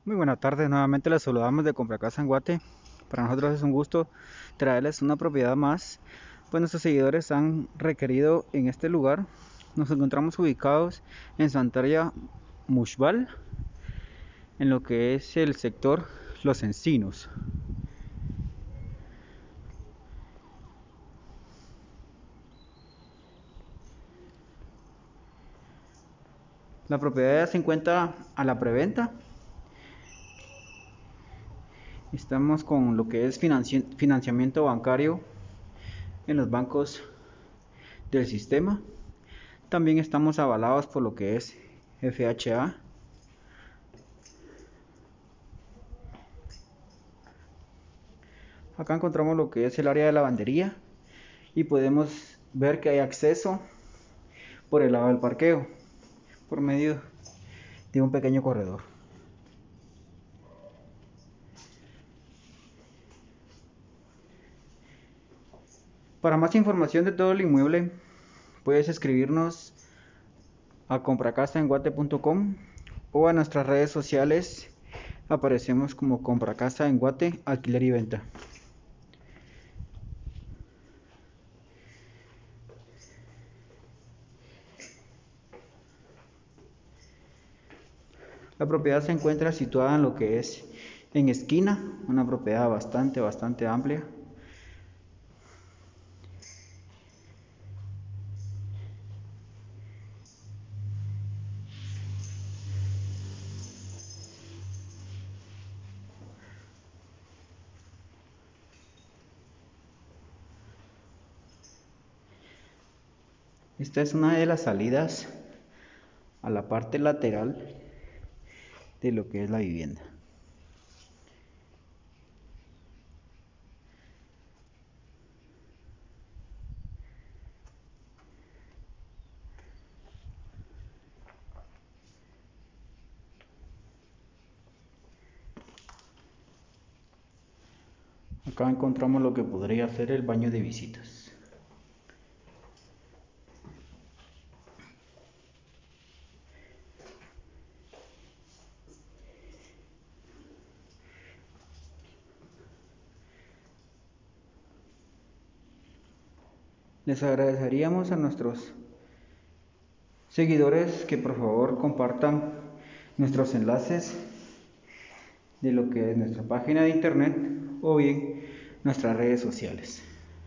Muy buenas tardes, nuevamente les saludamos de Compracasa en Guate. Para nosotros es un gusto traerles una propiedad más, pues nuestros seguidores han requerido en este lugar. Nos encontramos ubicados en Santaria Mushbal, en lo que es el sector Los Encinos. La propiedad ya se encuentra a la preventa. Estamos con lo que es financiamiento bancario en los bancos del sistema. También estamos avalados por lo que es FHA. Acá encontramos lo que es el área de lavandería y podemos ver que hay acceso por el lado del parqueo por medio de un pequeño corredor. Para más información de todo el inmueble puedes escribirnos a compracasaenguate.com o a nuestras redes sociales. Aparecemos como Compracasa en Guate, alquiler y venta. La propiedad se encuentra situada en lo que es en esquina, una propiedad bastante amplia. Esta es una de las salidas a la parte lateral de lo que es la vivienda. Acá encontramos lo que podría ser el baño de visitas. Les agradeceríamos a nuestros seguidores que por favor compartan nuestros enlaces de lo que es nuestra página de internet o bien nuestras redes sociales.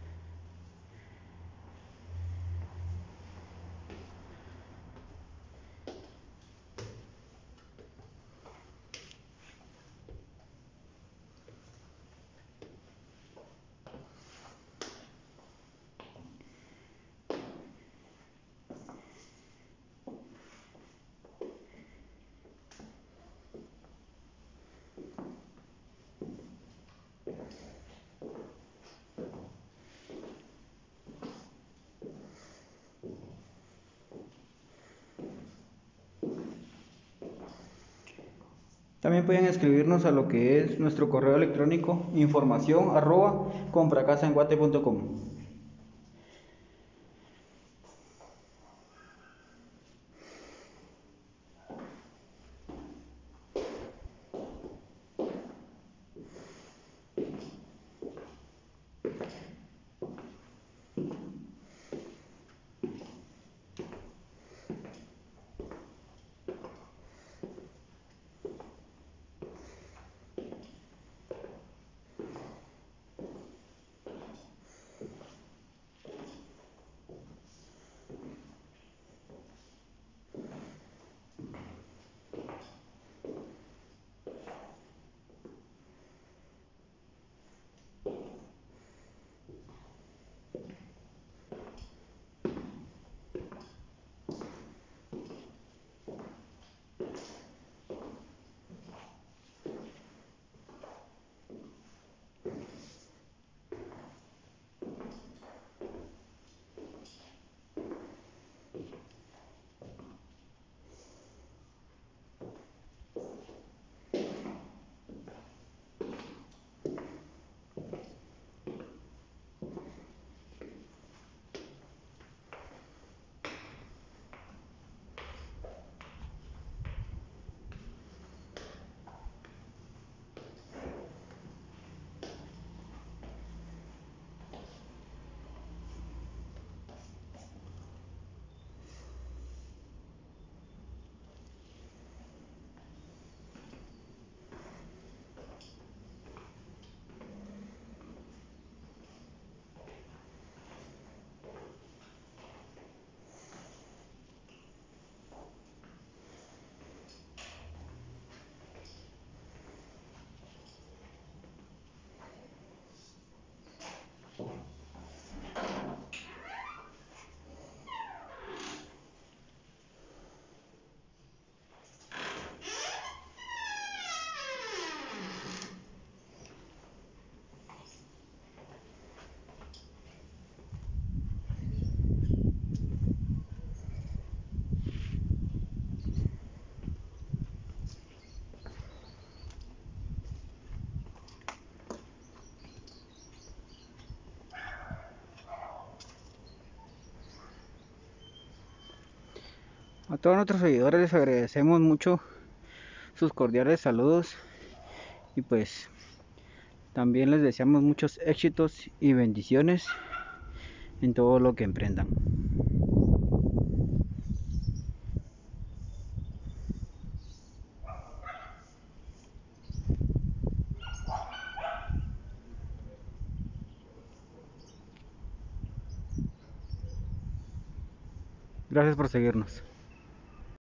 También pueden escribirnos a lo que es nuestro correo electrónico información@compracasaenguate.com. A todos nuestros seguidores les agradecemos mucho sus cordiales saludos y pues también les deseamos muchos éxitos y bendiciones en todo lo que emprendan. Gracias por seguirnos.